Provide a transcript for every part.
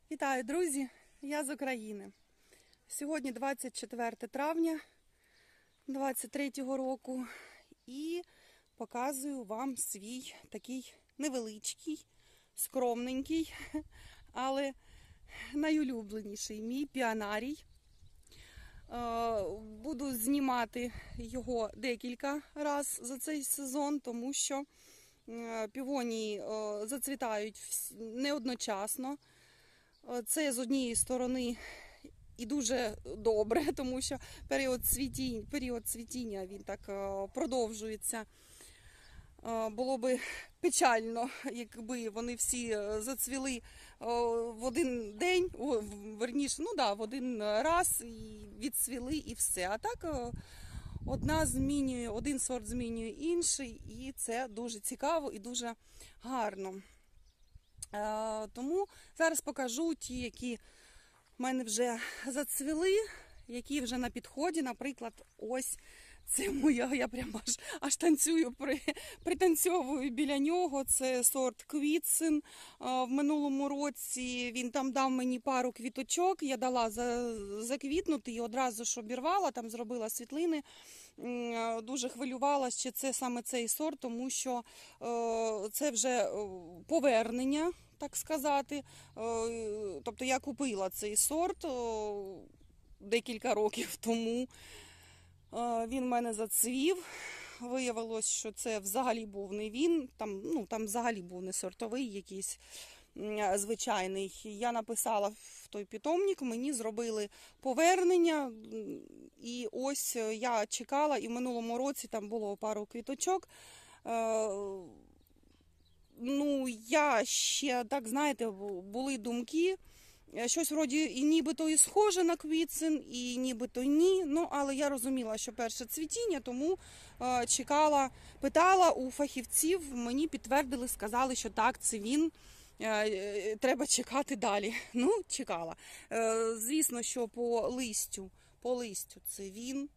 Вітаю, друзі! Я з України. Сьогодні 24 травня 2023 року і показую вам свій такий невеличкий, скромненький, але найулюбленіший мій піонарій. Буду знімати його декілька разів за цей сезон, тому що півонії зацвітають не одночасно. Це з однієї сторони і дуже добре, тому що період цвітіння він так продовжується. Було би печально, якби вони всі зацвіли в один день, верніше, в один раз і відцвіли і все. А так один сорт змінює інший, і це дуже цікаво і дуже гарно. Тому зараз покажу ті, які в мене вже зацвіли, які вже на підході. Наприклад, ось це моя, я прямо аж танцюю, пританцьовую біля нього. Це сорт Квітсин. В минулому році він там дав мені пару квіточок, я дала заквітнути і одразу ж обірвала, там зробила світлини. Дуже хвилювалася, чи це саме цей сорт, тому що це вже повернення, так сказати. Тобто я купила цей сорт декілька років тому. Він в мене зацвів. Виявилось, що це взагалі був не він, там взагалі був не сортовий якийсь звичайний. Я написала в той питомник, мені зробили повернення, і ось я чекала, і в минулому році там було пару квіточок. Я ще, так знаєте, були думки, щось вроді і нібито і схоже на Квітсин, і нібито ні. Але я розуміла, що перше цвітіння, тому чекала, питала у фахівців, мені підтвердили, сказали, що так, це він, треба чекати далі. Чекала. Звісно, що по листю це він,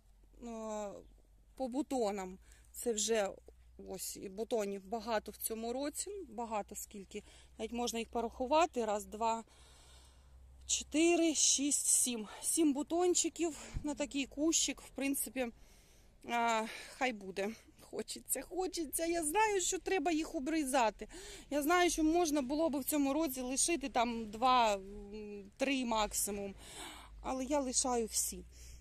по бутонам це вже ось і бутонів багато в цьому році, багато скільки, навіть можна їх порахувати, 1, 2, 4, 6, 7. 7 бутончиків на такий кущик, в принципі, хай буде. Хочеться. Я знаю, що треба їх обрізати. Я знаю, що можна було б в цьому році лишити там 2-3 максимум. Але я лишаю всі.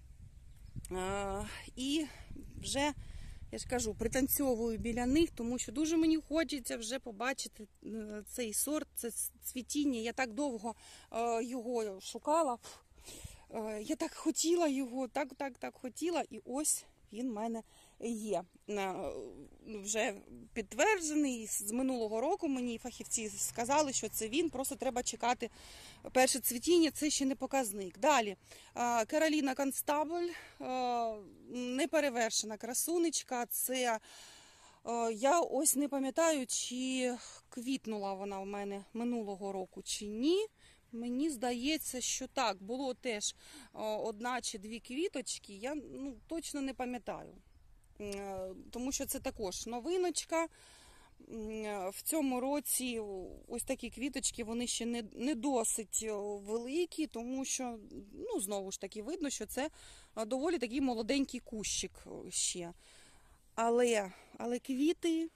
І вже, я ж кажу, пританцьовую біля них, тому що дуже мені хочеться вже побачити цей сорт, це цвітіння. Я так довго його шукала. Я так хотіла його, так хотіла, і ось він в мене є. Вже підтверджений. З минулого року мені фахівці сказали, що це він, просто треба чекати перше цвітіння, це ще не показник. Далі, Кароліна Констабль, неперевершена красунечка, це, я ось не пам'ятаю, чи квітнула вона в мене минулого року, чи ні. Мені здається, що так, було теж 1 чи 2 квіточки, я точно не пам'ятаю. Тому що це також новиночка. В цьому році ось такі квіточки, вони ще не досить великі, тому що, знову ж таки, видно, що це доволі такий молоденький кущик ще. Але квіти,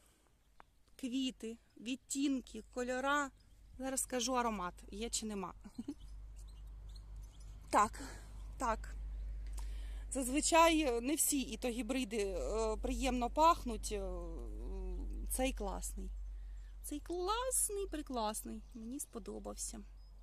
відтінки, кольора. Зараз скажу аромат, є чи нема. Так. Зазвичай не всі і то гібриди приємно пахнуть. Цей класний. Цей прекрасний. Мені сподобався.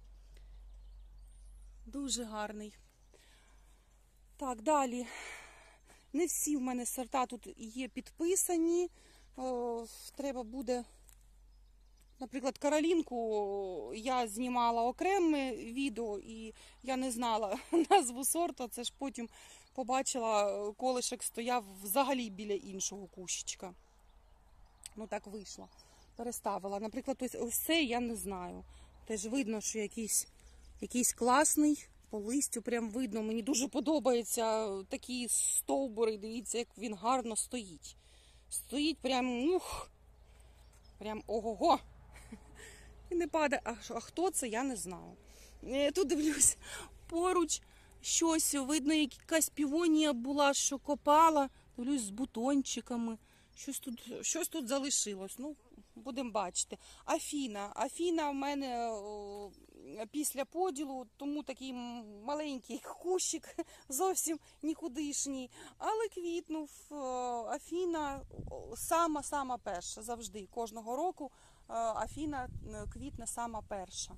Дуже гарний. Так, далі. Не всі в мене сорта тут є підписані. Треба буде... Наприклад, Каролінку я знімала окреме відео, і я не знала назву сорту, це ж потім побачила, колишок стояв взагалі біля іншого кущичка. Так вийшло. Переставила. Наприклад, ось цей я не знаю. Теж видно, що якийсь класний, по листю прям видно. Мені дуже подобаються такі стовбури, дивіться, як він гарно стоїть. Стоїть прям, прям ого-го. І не падає. А хто це, я не знаю. Тут дивлюсь, поруч щось, видно, якась півонія була, що копала. Дивлюсь, з бутончиками. Щось тут залишилось. Ну, будемо бачити. Афіна в мене після поділу, тому такий маленький кущик, зовсім нікудишній. Але квітнув. Афіна сама перша завжди. Кожного року Афіна квітне сама перша.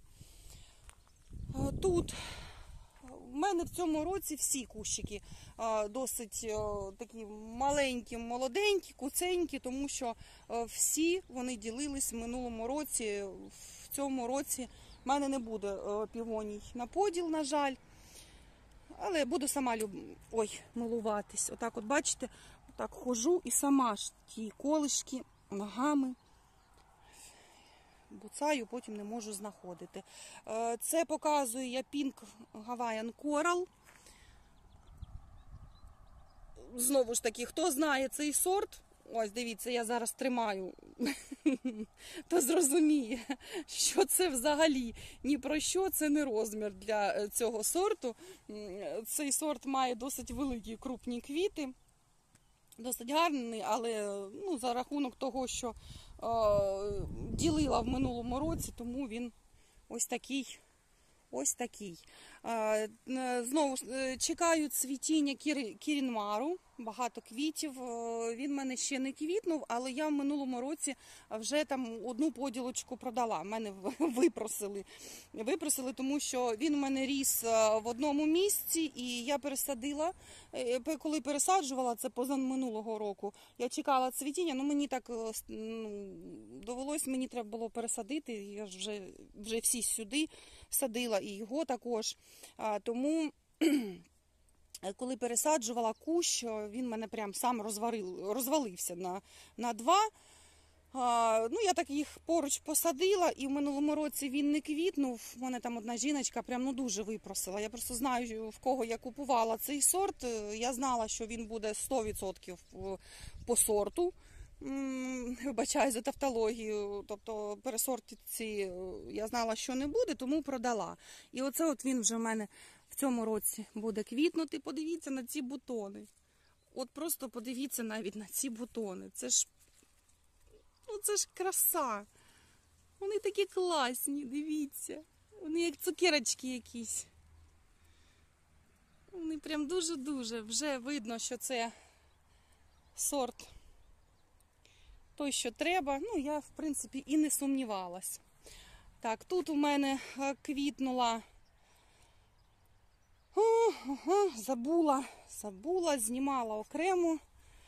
Тут в мене в цьому році всі кущики досить такі маленькі, молоденькі, куценькі, тому що всі вони ділились в минулому році. В цьому році в мене не буде півоній на поділ, на жаль. Але буду сама милуватись. Отак от, бачите, отак хожу і сама ж ті колишки ногами буцаю, потім не можу знаходити. Це показую я Pink Hawaiian Coral. Знову ж таки, хто знає цей сорт, ось дивіться, я зараз тримаю, то зрозуміє, що це взагалі ні про що, це не розмір для цього сорту. Цей сорт має досить великі крупні квіти, досить гарний, але за рахунок того, що ділила в минулому році, тому він ось такий. Знову чекаю цвітіння кірінмару, багато квітів. Він в мене ще не квітнув, але я в минулому році вже там одну поділочку продала. Мене випросили, тому що він у мене ріс в одному місці, і я пересадила. Коли пересаджувала, це позаминулого року, я чекала цвітіння, мені так довелось, мені треба було пересадити, я ж вже всі сюди садила, і його також. Тому, коли пересаджувала кущ, він мене прям сам розвалився на два. Я так їх поруч посадила, і в минулому році він не квітнув. У мене там одна жіночка прям дуже випросила. Я просто знаю, в кого я купувала цей сорт. Я знала, що він буде 100% по сорту. Вибачаю за тавтологію, тобто пересортиці я знала, що не буде, тому продала. І оце от він вже в мене в цьому році буде квітнути. Подивіться на ці бутони. От просто подивіться навіть на ці бутони. Це ж краса. Вони такі класні, дивіться. Вони як цукерочки якісь. Вони прям дуже-дуже. Вже видно, що це сорт той, що треба. Я, в принципі, і не сумнівалась. Так, тут у мене квітнула. Забула, знімала окремо.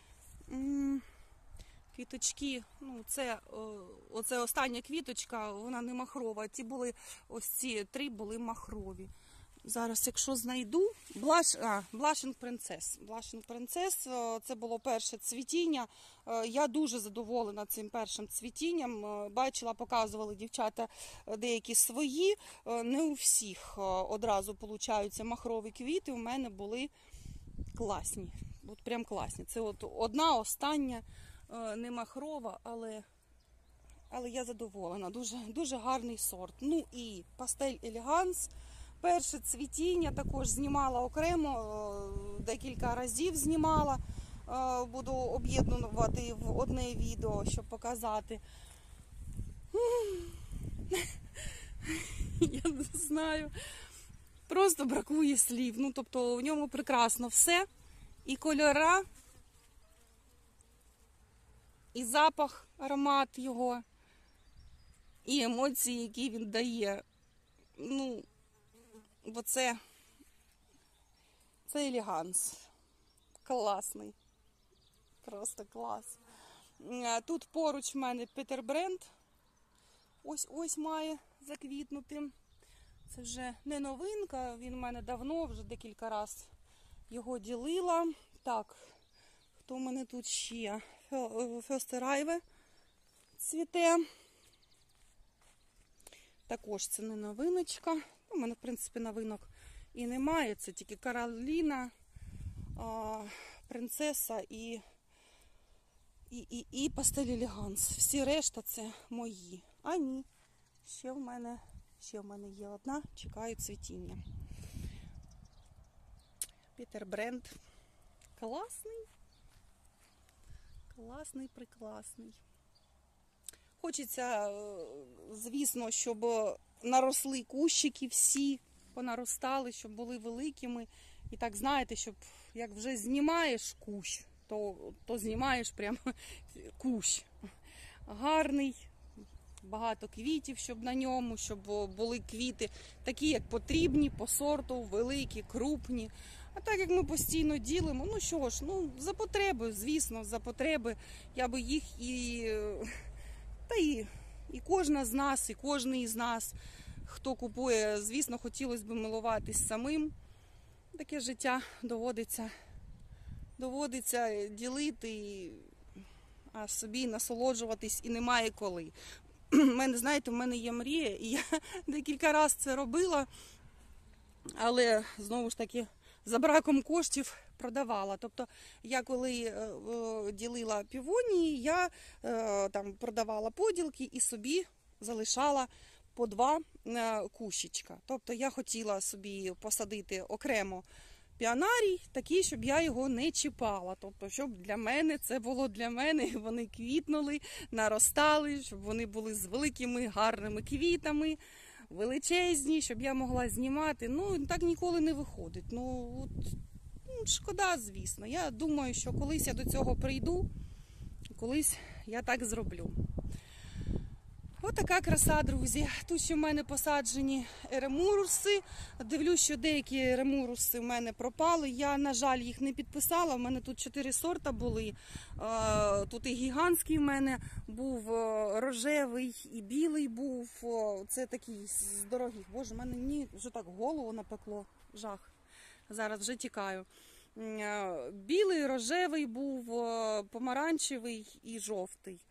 Квіточки, оце остання квіточка, вона не махрова. Ось ці 3 були махрові. Зараз, якщо знайду, Blushing Princess, це було перше цвітіння. Я дуже задоволена цим першим цвітінням. Бачила, показували дівчата деякі свої. Не у всіх одразу получаються махрові квіти. У мене були класні. От прям класні. Це от одна остання, не махрова, але я задоволена. Дуже, дуже гарний сорт. І Pastel Elegance. Перше цвітіння також знімала окремо, декілька разів знімала. Буду об'єднувати в одне відео, щоб показати. Я не знаю. Просто бракує слів. Тобто в ньому прекрасно все. І кольора, і запах, аромат його, і емоції, які він дає. Бо це елеганс. Класний. Просто клас. Тут поруч в мене Петер Бренд. Ось має заквітнути. Це вже не новинка, він в мене давно, вже декілька разів його ділила. Так, хто в мене тут ще? Фьостерайве цвіте. Також це не новиночка. У мене, в принципі, новинок і немає. Це тільки Кароліна, Принцеса і Pastel Elegance. Всі решта це мої. А ні, ще в мене Ще в мене є одна, чекаю цвітіння. Пітер Бренд. Класний. Класний, прекрасний. Хочеться, звісно, щоб наросли кущики всі, понаростали, щоб були великими. І так, знаєте, щоб як вже знімаєш кущ, то знімаєш прямо кущ. Гарний, багато квітів, щоб на ньому, щоб були квіти такі, як потрібні, по сорту, великі, крупні. А так, як ми постійно ділимо, ну що ж, ну за потреби, звісно, за потреби. Я би їх і кожна з нас, і кожний із нас, хто купує, звісно, хотілося б милуватись самим. Таке життя доводиться ділити, а собі насолоджуватись і немає коли. Знаєте, в мене є мрія, і я декілька разів це робила, але, знову ж таки, за браком коштів продавала. Тобто, я коли ділила півонії, я там продавала поділки і собі залишала по 2 кущичка. Тобто, я хотіла собі посадити окремо піонарій, такий, щоб я його не чіпала. Тобто, щоб для мене, це було для мене, вони квітнули, наростали, щоб вони були з великими гарними квітами, величезні, щоб я могла знімати. Ну, так ніколи не виходить. Ну, шкода, звісно. Я думаю, що колись я до цього прийду, колись я так зроблю. Отака краса, друзі. Тут ще в мене посаджені еремуруси. Дивлюсь, що деякі еремуруси в мене пропали. Я, на жаль, їх не підписала. У мене тут 4 сорта були. Тут і гігантський в мене був, рожевий, і білий був. Це такий з дорогих. Боже, в мене вже так голову напекло. Жах. Зараз вже тікаю. Білий, рожевий був, помаранчевий і жовтий.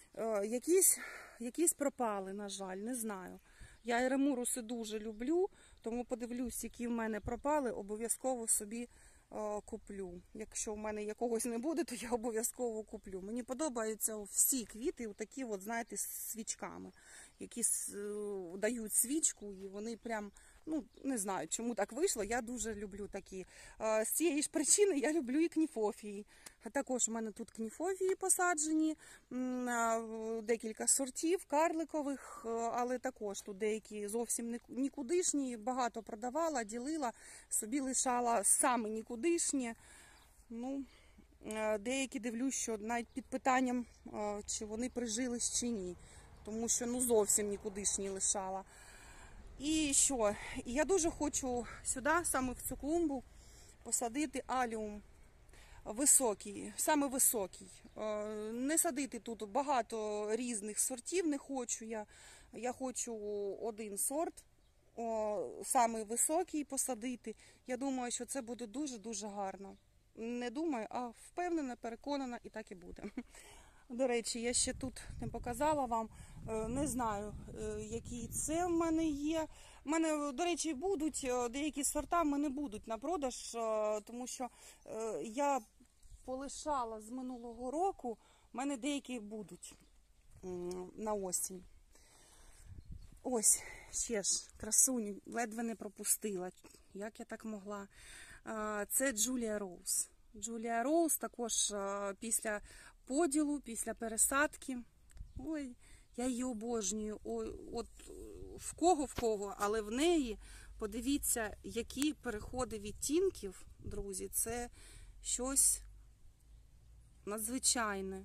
Якісь пропали, на жаль, не знаю. Я еремуруси дуже люблю, тому подивлюсь, які в мене пропали, обов'язково собі куплю. Якщо в мене якогось не буде, то я обов'язково куплю. Мені подобаються всі квіти, такі, от, знаєте, з свічками, які дають свічку, і вони прям, ну, не знаю, чому так вийшло, я дуже люблю такі. З цієї ж причини я люблю і кніфофії. Також у мене тут кніфофії посаджені, декілька сортів карликових, але також тут деякі зовсім нікудишні, багато продавала, ділила, собі лишала саме нікудишні. Ну, деякі дивлюсь, що навіть під питанням, чи вони прижились чи ні, тому що ну зовсім нікудишні лишала. І що? Я дуже хочу сюди, саме в цю клумбу, посадити аліум. Високий, саме високий. Не садити тут багато різних сортів не хочу. Я хочу один сорт, саме високий посадити. Я думаю, що це буде дуже-дуже гарно. Не думаю, а впевнена, переконана, і так і буде. До речі, я ще тут не показала вам, не знаю, які це в мене є. У мене, до речі, будуть деякі сорта, в мене будуть на продаж, тому що я полишала з минулого року, в мене деякі будуть на осінь. Ось, ще ж, красуню, ледве не пропустила. Як я так могла? Це Джулія Роуз. Джулія Роуз також після поділу, після пересадки. Ой, я її обожнюю. Ой, от в кого, але в неї, подивіться, які переходи відтінків, друзі, це щось надзвичайне.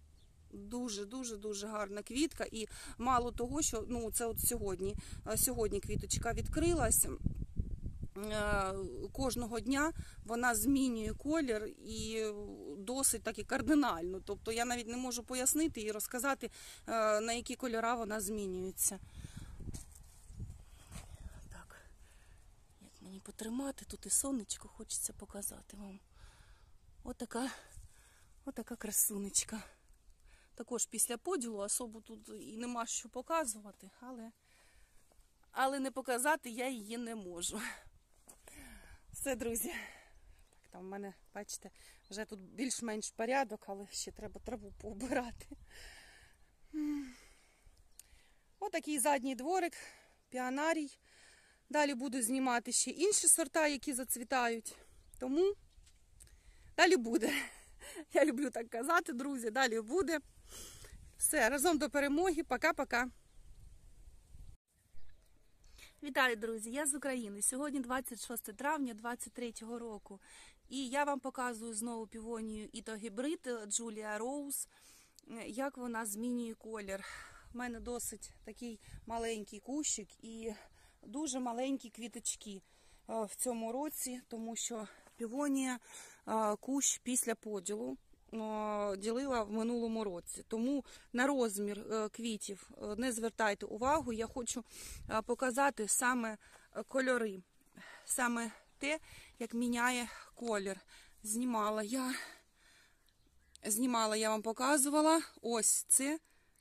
Дуже гарна квітка. І мало того, що, ну, це от сьогодні квіточка відкрилась. Кожного дня вона змінює колір і досить таки кардинально. Тобто я навіть не можу пояснити і розказати, на які кольори вона змінюється. Так, як мені потримати, тут і сонечко, хочеться показати вам. Отака красунечка. Також після поділу особо тут і нема що показувати, але не показати я її не можу. Все, друзі. Так, там в мене, бачите, вже тут більш-менш порядок, але ще треба траву поубирати. Отакий задній дворик піанарій. Далі буду знімати ще інші сорта, які зацвітають. Тому далі буде. Я люблю так казати, друзі, далі буде. Все, разом до перемоги. Пока-пока. Вітаю, друзі! Я з України. Сьогодні 26 травня 2023 року. І я вам показую знову півонію ітогібрид Джулія Роуз, як вона змінює колір. У мене досить такий маленький кущик і дуже маленькі квіточки в цьому році, тому що півонія кущ після поділу ділила в минулому році. Тому на розмір квітів не звертайте увагу. Я хочу показати саме кольори, саме те, як міняє колір. Знімала я вам показувала. Ось це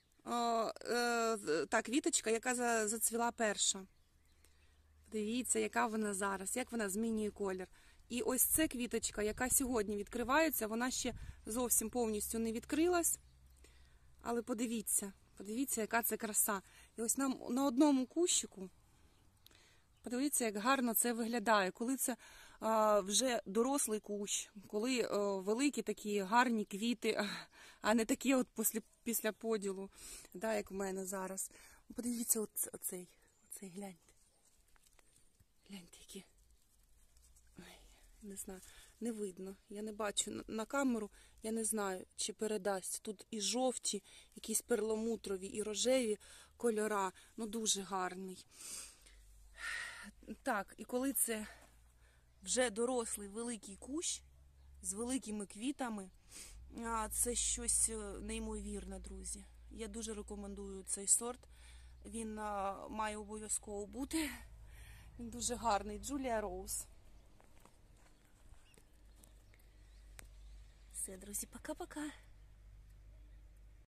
та квіточка, яка зацвіла перша. Дивіться, яка вона зараз, як вона змінює колір. І ось це квіточка, яка сьогодні відкривається, вона ще зовсім повністю не відкрилась. Але подивіться, яка це краса. І ось на одному кущику, подивіться, як гарно це виглядає. Коли це вже дорослий кущ, коли великі такі гарні квіти, а не такі от після поділу, да, як в мене зараз. Подивіться, оцей гляньте. Гляньте, які. Не знаю, не видно, я не бачу на камеру, я не знаю, чи передасть. Тут і жовті, якісь перламутрові, і рожеві кольора, ну дуже гарний. Так, і коли це вже дорослий великий кущ з великими квітами, це щось неймовірне, друзі. Я дуже рекомендую цей сорт, він має обов'язково бути, він дуже гарний, Джулія Роуз. Все, друзі, пока-пока.